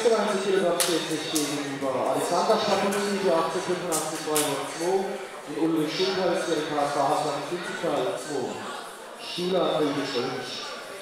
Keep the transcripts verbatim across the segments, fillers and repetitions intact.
sechsundneunzig Kilogramm steht sich gegenüber Alexander Schapolowski für achtzehnhundertfünfundachtzig zweihundertzwei und Ulrich Schultheiß für den K S V Hassan fünfzig zweihundertzwei. Spieler Ulrich Schultheiß.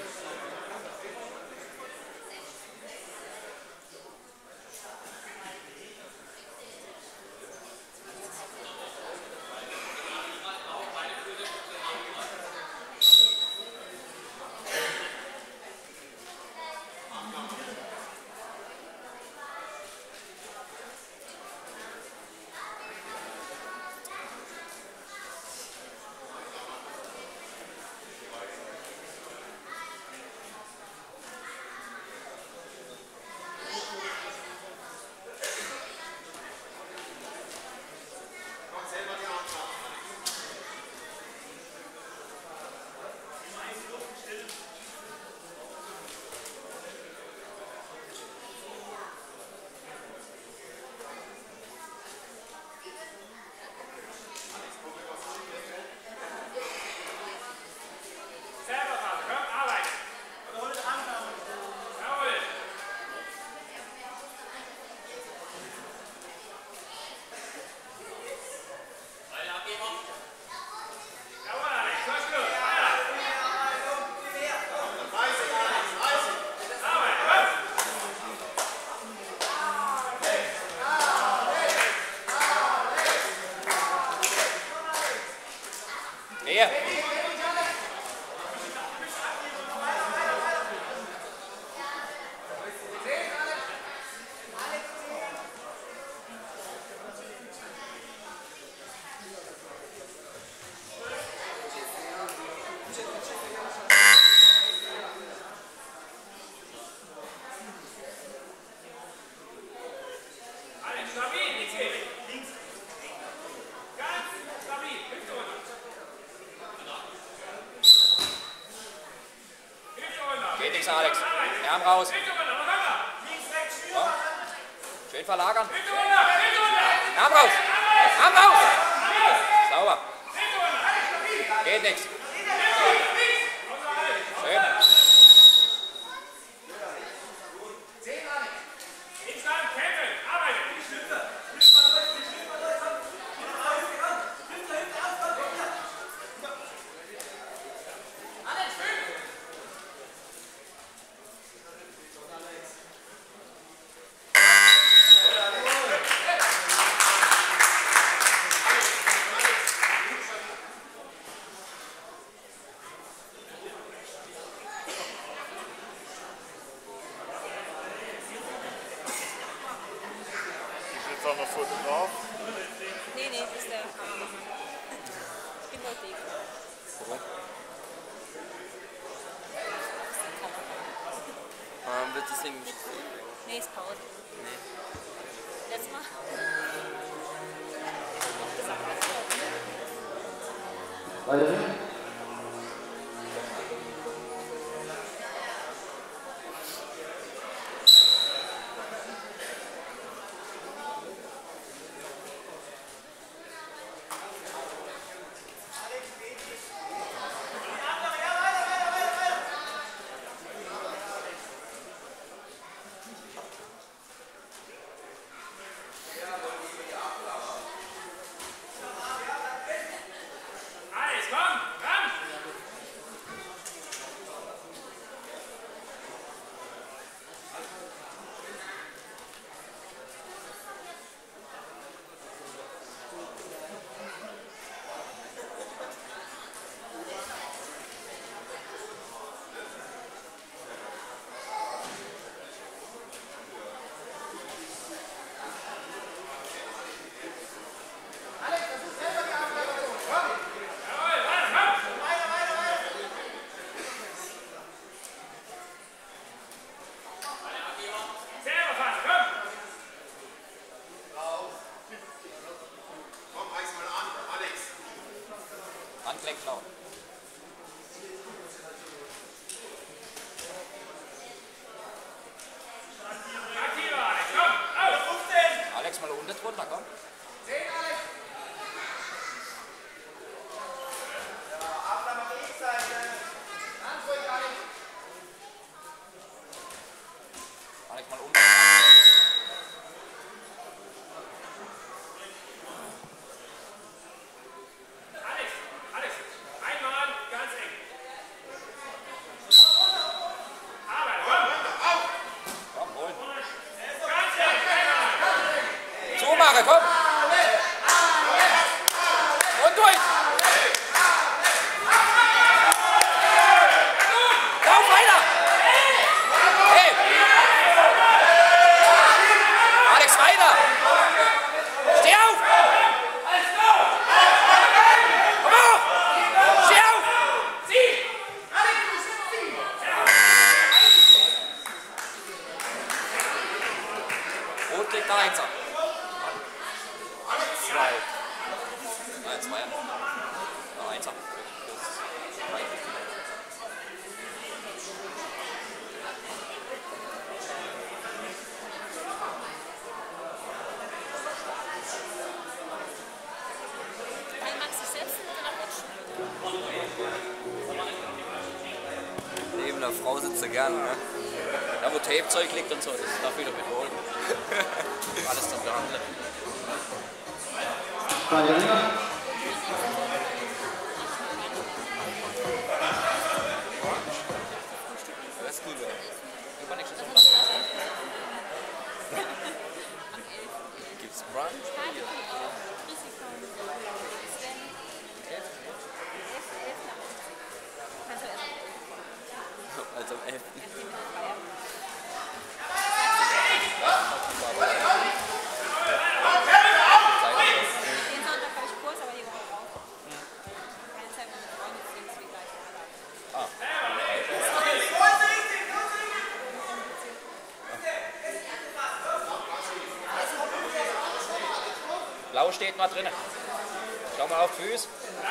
Ja. Geht nichts, Alex. Arm raus. Ja. Schön verlagern. Arm raus. Arm raus. Sauber. Geht nichts. Schön. Ist da noch Fotograf? Nee, nee, das ist der Kameramann. Ich bin nur Dave. Warum? Ähm, wird das Ding nicht sehen? Nee, ist Pause. Nee. Letztes Mal. Weiter. Handgelenk klau. Alex, mal unten drunter, komm. Alex, mal unten. machen, komm! Und durch! Lauf weiter! Hey! Alex, weiter! Steh auf! Komm auf! Steh auf! Rot kriegt der Einser. Zwei. Nein, zwei. Ja, Einser. Kann Max sich setzen oder nach rutschen? Neben der Frau sitzt er gern, ne? Da wo Tapezeug liegt und so, das darf wieder wiederholen. Alles dann behandelt. Zweiter Ringer. Das ist gut, ja. Übernächstes Mal. Gibt's Brunch? Hier. Kannst du erst Also am elften Den Sonntag habe ich Kurs, aber die Woche drauf. Keine Zeit, mit Freunden zu sehen, deswegen gleich Blau steht mal drin. Schau mal auf die Füße.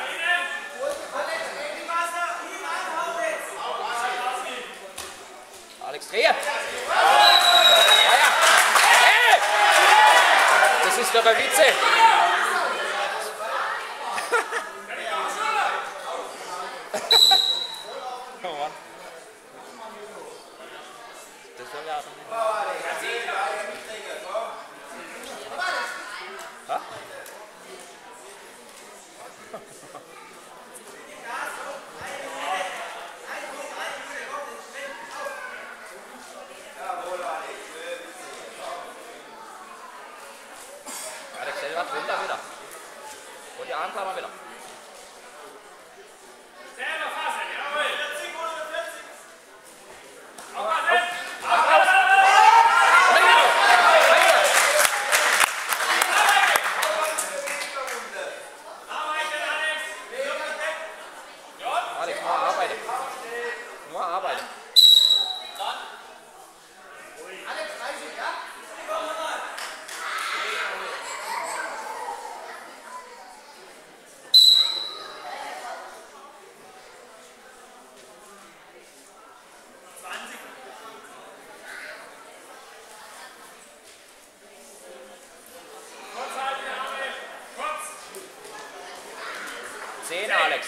Alex, dreh! Ja, ja. Hey! Das ist doch ein Witze. Oh Mann. Das soll ja... Ha? Alex, stell was runter wieder. Und die Armklammer wieder. Alex, nur arbeiten. Nur arbeiten. Zehn, Alex.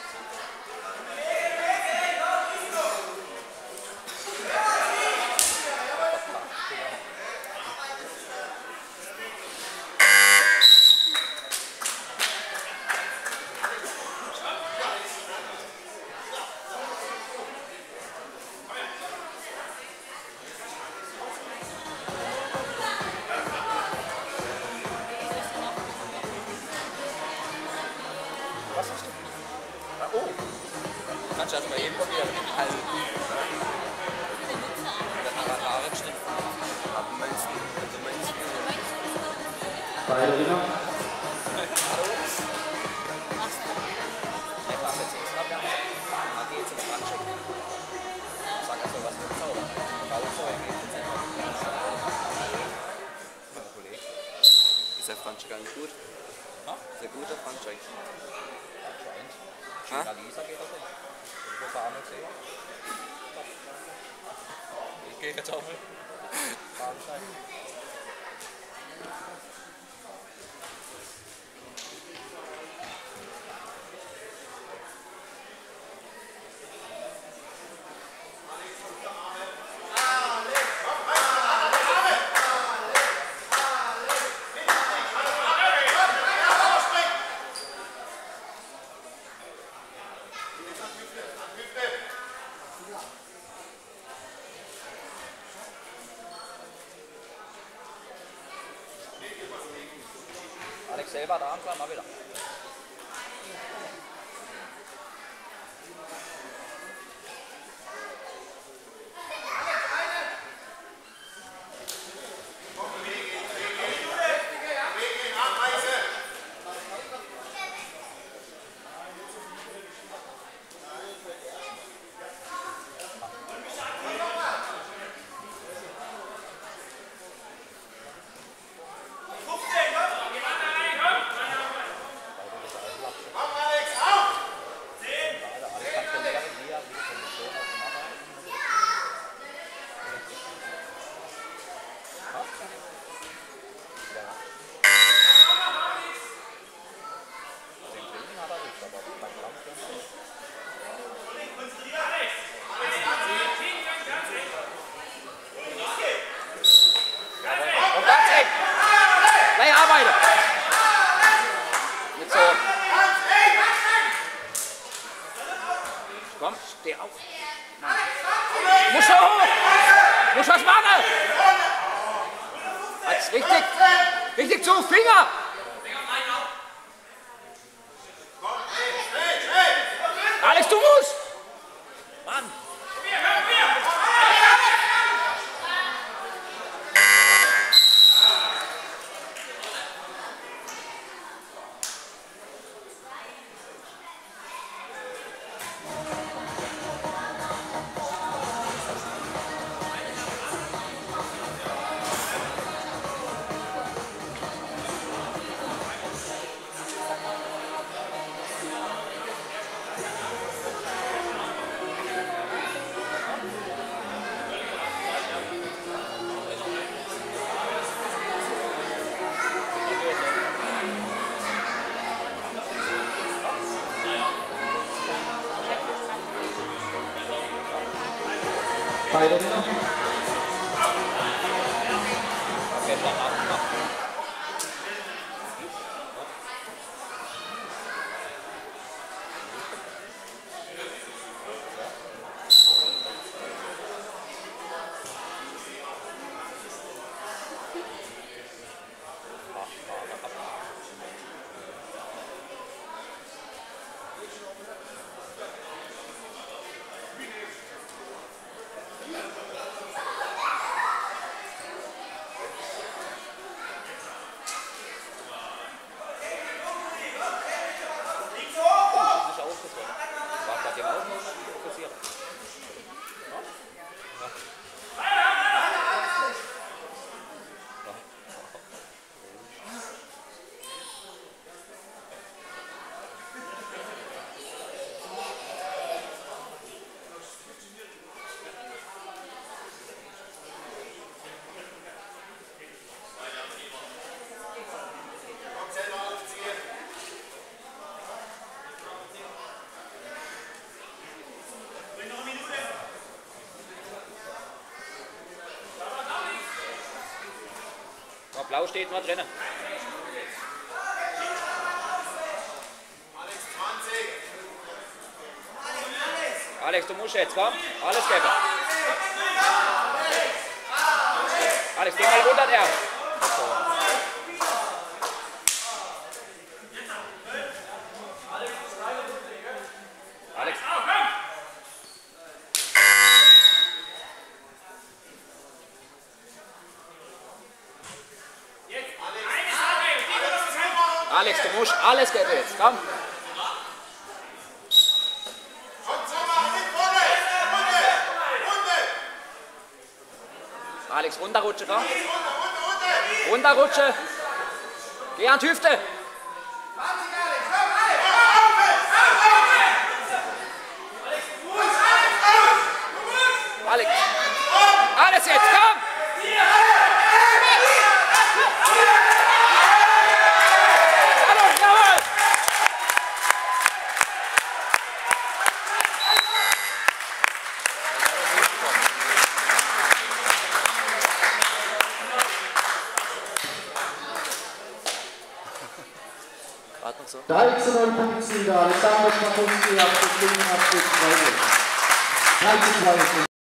Was hast du? Ah, oh. Kannst du das mal eben probieren? Also, Das hat Haare geschnitten. aber meinst du, also meinst du, Zweiter Ringer. Ich mach jetzt extra Werbung. Da geht's ins Handcheck. Sag also was mit Zauber. Zauber geht jetzt einfach. Mein Kollege. ist der Franchise gar nicht gut? Ha? Ist der guter Franchise? Anscheinend. Ha? Gina Lisa geht das nicht. Ich muss Arme sehen. Ich gehe jetzt auch mit. Bahnsteig. selber da anfangen, mal wieder. Komm, steh auf. Muss schon hoch. Muss was machen. Als richtig, richtig zu, Finger. Alex, du musst. Mann. Beide. Okay, dann ab. Blau steht noch drinnen. Alex, du musst jetzt, komm. Alles geben. Alex, geh mal runter, der. Alex. Alex, du musst alles geben jetzt, komm. Alex, runterrutschen, komm. Runterrutschen. Geh an die Hüfte. Alex. Alles jetzt, komm. drei zu null Punktensieger Alexander Schmakunski auf der fünfundachtzig. drei zu zwei.